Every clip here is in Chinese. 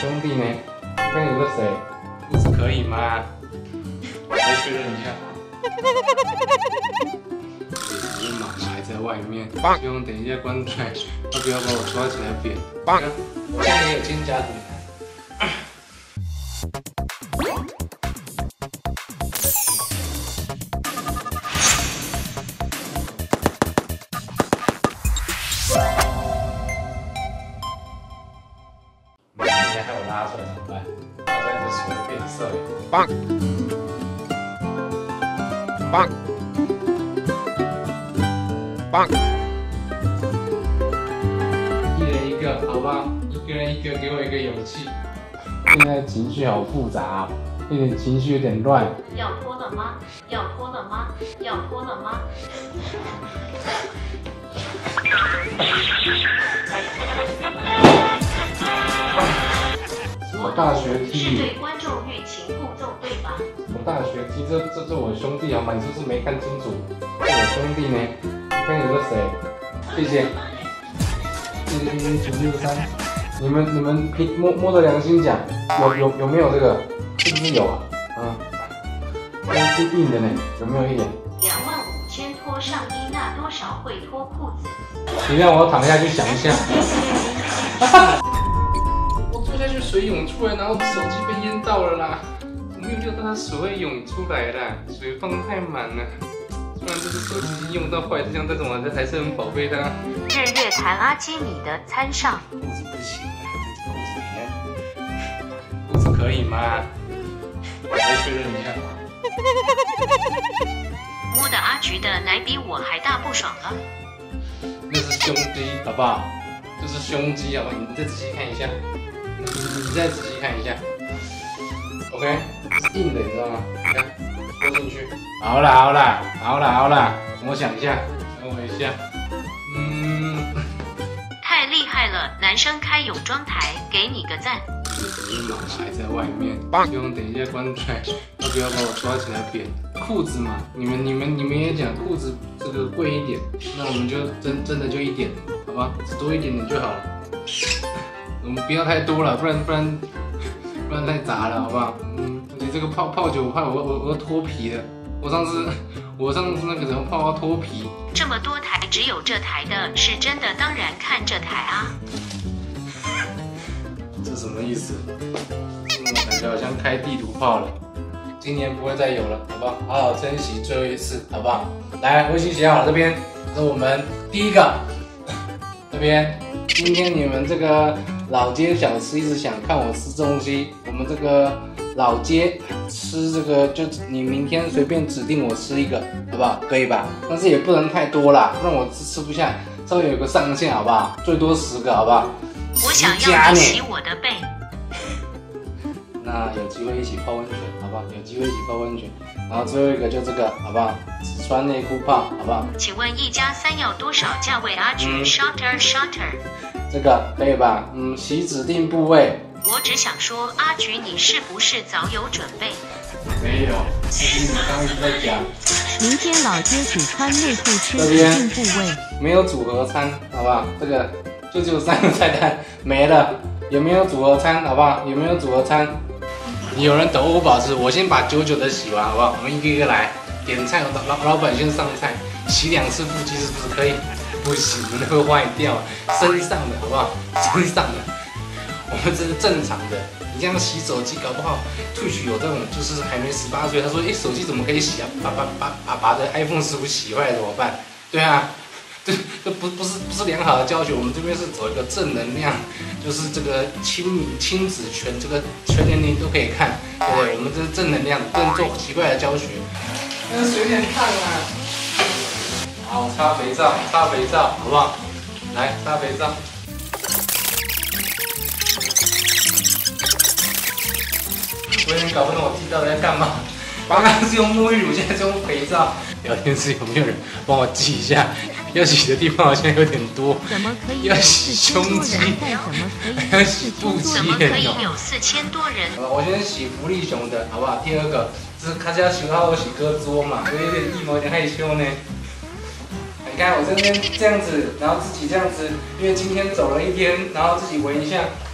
兄弟呢？跟你说谁？裤子可以吗？来确认一下。你妈妈还在外面，希望等一下关台，他不要把我抓起来扁。我现在也有肩胛骨。你还有拉出来怎么办？拉出来你的手会变色耶。棒！棒！棒！一人一个，好吧？一个人一个，给我一个勇气。现在情绪好复杂啊，有点情绪有点乱。 要脱了吗？要脱了吗？要脱了吗？ 我大学是踢， 对观众欲擒故纵，对吧？ 我大学踢，这我兄弟好吗？你是不是没看清楚？这我兄弟呢？跟你说谁？谢谢。谢谢0963。你们摸着良心讲，有没有这个？是不是有啊？是硬的呢，有没有一点 25000脱上衣，那多少会脱裤子？ 你让我躺下去想一下。我坐下去水涌出来，然后手机被淹到了啦。我没有料到它水会涌出来啦，水放太满了。不然这个手机已经用到坏，这样这种啊，这还是很宝贝的。 日月潭阿基米的餐上， 裤子不行啊，裤子怎样？裤子可以吗？我再确认一下。 摸的阿菊的奶比我还大，不爽了。 那是胸肌，好不好？这是胸肌，好吧？你再仔细看一下，你再仔细看一下。OK， 是硬的，你知道吗？你看，拖进去。好啦，我想一下，等我一下。 太厉害了，男生开泳装台，给你个赞。 你妈妈还在外面，希望等一下关台，他不要把我抓起来扁。裤子嘛，你们也讲裤子这个贵一点，那我们就真的就一点，好吧？只多一点点就好了。我们不要太多了，不然太杂了，好不好？而且这个泡酒，我怕我要脱皮的。我上次那个什么泡要脱皮。 这么多台，只有这台的是真的，当然看这台啊。 这什么意思？我感觉好像开地图炮了。今年不会再有了，好不好？好好珍惜最后一次，好不好？来，微信写好了，这边是我们第一个。这边，今天你们这个老街小吃一直想看我吃东西，我们这个老街吃这个，就你明天随便指定我吃一个，好不好？可以吧？但是也不能太多啦，不然我吃不下，稍微有个上限，好不好？最多10个，好不好？ 我想要你洗我的背。 那有机会一起泡温泉，好不好？有机会一起泡温泉。然后最后一个就这个，好不好？只穿内裤泡，好不好？ 请问1加3要多少价位？阿菊 Shutter， 这个可以吧？洗指定部位。 我只想说，阿菊你是不是早有准备？ 没有，你刚一直在讲。 明天老街只穿内裤吃指定部位。 没有组合餐，好不好？这个就只有3个菜单，没了。有没有组合餐？好不好？有没有组合餐？有人等我保持，我先把99的洗完，好不好？我们一个一个来点菜，老板先上菜，洗2次腹肌是不是可以？不行，那会坏掉。身上的好不好？身上的，我们这是正常的。你这样洗手机，搞不好Twitch有这种就是还没18岁，他说手机怎么可以洗啊？把的 iPhone 15洗坏了怎么办？对啊。这不是良好的教学，我们这边是走一个正能量，就是这个亲子这个全年龄都可以看，对不对？我们这是正能量，不能做奇怪的教学。那随便看啊。好，擦肥皂，好不好？来，擦肥皂。我有点搞不懂我自己到底在干嘛。刚刚是用沐浴乳，现在是用肥皂。聊天室有没有人帮我记一下？要洗的地方好像有点多。 怎么可以要洗胸肌，还要洗肚脐， 怎么可以有4000多人？ 我先洗福利熊的，好不好？第二个是卡加洗好洗胳桌嘛，我有点一毛有点害羞呢。你看我这边这样子，然后自己这样子，因为今天走了一天，然后自己闻一下，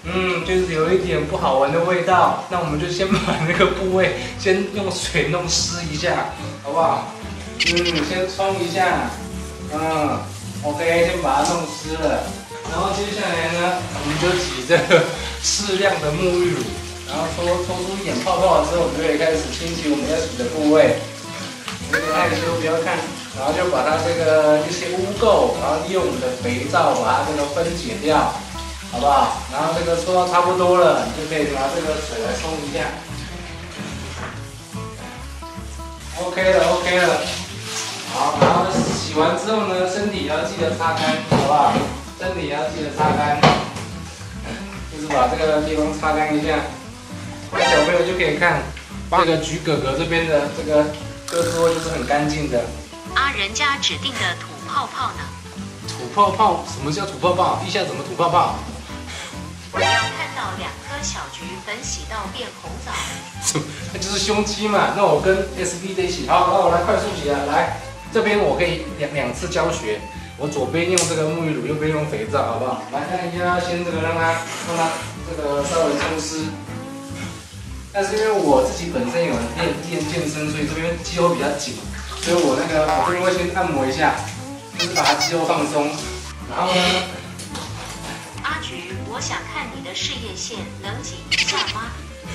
就是有一点不好闻的味道。那我们就先把那个部位先用水弄湿一下，好不好？先冲一下。OK， 先把它弄湿了。然后接下来呢，我们就挤这个适量的沐浴乳，然后搓出一点泡泡之后，我们就可以开始清洗我们要洗的部位。有点害羞，不要看。然后就把它这个一些污垢，然后利用我们的肥皂把它这个分解掉，好不好？然后这个搓到差不多了，你就可以拿这个水来冲一下。OK 了。好，然后洗完之后呢，身体要记得擦干，好不好？身体要记得擦干，就是把这个地方擦干一下。那小朋友就可以看这个橘哥哥这边的这个哥哥就是很干净的。 人家指定的吐泡泡呢？ 吐泡泡？什么叫吐泡泡？地下怎么吐泡泡？ 我要看到2颗小橘粉洗到变红枣。 那就是胸肌嘛。那我跟 SB 的一起，好，那我来快速洗啊。来，这边我可以两次教学。我左边用这个沐浴乳，右边用肥皂，好不好？来看一下，先这个让它这个稍微冲湿。但是因为我自己本身有练健身，所以这边肌肉比较紧。所以我这边会先按摩一下，就是把它肌肉放松。然后呢， 阿橘，我想看你的事业线，能挤一下吗？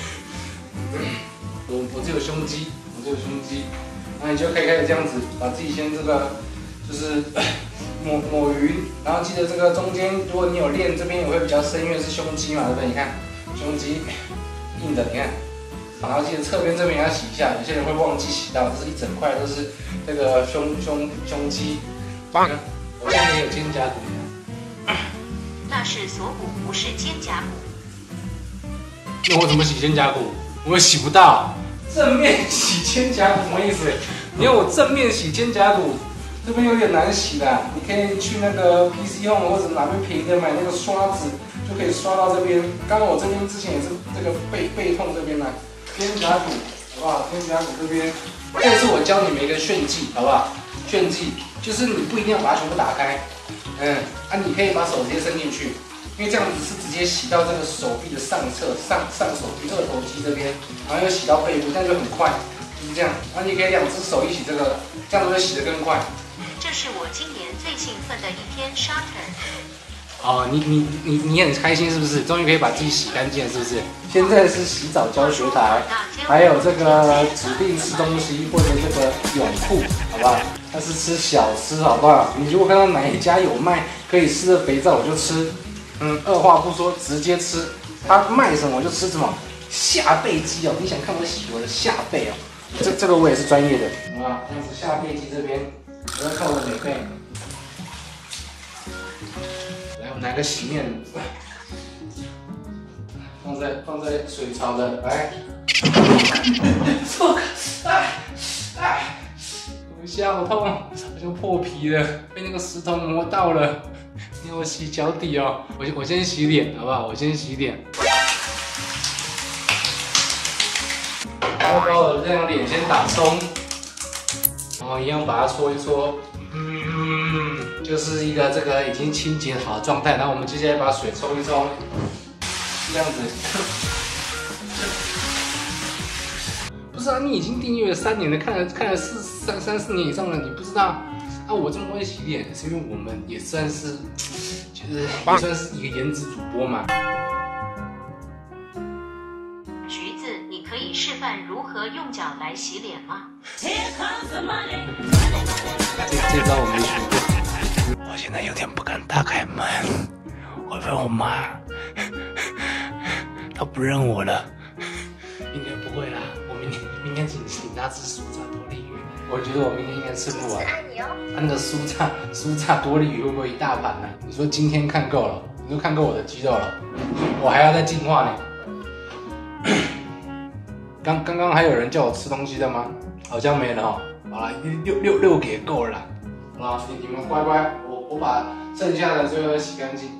我只有胸肌，那你就可以开始这样子，把自己先这个就是抹匀，然后记得这个中间，如果你有练，这边也会比较深，因为是胸肌嘛，对不对？你看胸肌硬的，你看。然后记得侧边这边也要洗一下，有些人会忘记洗到，这是一整块都是这个胸肌。棒！我现在也有肩胛骨。 那是锁骨，不是肩胛骨。 那我怎么洗肩胛骨？我洗不到。正面洗肩胛骨什么意思？你要我正面洗肩胛骨，这边有点难洗的。你可以去那个 PC Home 或者哪边便宜的买那个刷子，就可以刷到这边。刚刚我这边之前也是这个背痛这边呢。肩胛骨，好不好？肩胛骨这边，这是我教你们一个炫技，好不好？炫技就是你不一定要把它全部打开，你可以把手直接伸进去，因为这样子是直接洗到这个手臂的上侧，上手臂二头肌这边，然后又洗到背部，这样就很快，就是这样。然后你可以2只手一起这个，这样子会洗得更快。 这是我今年最兴奋的一天 Shutter。 你很开心是不是？终于可以把自己洗干净了是不是？现在是洗澡教学台，还有这个指定吃东西或者这个泳裤，好不好？但是吃小吃，好不好？你如果看到哪一家有卖可以吃的肥皂，我就吃。二话不说直接吃，他卖什么我就吃什么。下背肌哦，你想看我洗我的下背哦？这个我也是专业的，好不好？这样子下背肌这边，我要看我的美背。来，我拿个洗面乳，放在水槽的，来，我下好痛，好像破皮了，被那个石头磨到了。你要我洗脚底哦，我先洗脸，好不好？我先洗脸，然后把我的这张脸先打松，然后一样把它搓一搓。就是一个这个已经清洁好的状态，然后我们接下来把水冲一冲，这样子。不是啊，你已经订阅了3年了，看了3、4年以上了，你不知道啊？我这么会洗脸，是因为我们也算是，就是也算是一个颜值主播嘛。 橘子，你可以示范如何用脚来洗脸吗？ 这招我没学过。我现在有点不敢打开门，我问我妈，她不认我了，应该不会啦。我明天请她吃酥炸多利鱼，我觉得我明天应该吃不完。那个酥炸多利鱼会不会一大盘呢？你说今天看够了，你说看够我的肌肉了，我还要再进化呢。刚刚还有人叫我吃东西的吗？好像没了哈。好了，6给够了啦。好啦，你们乖乖，我把剩下的最后洗干净。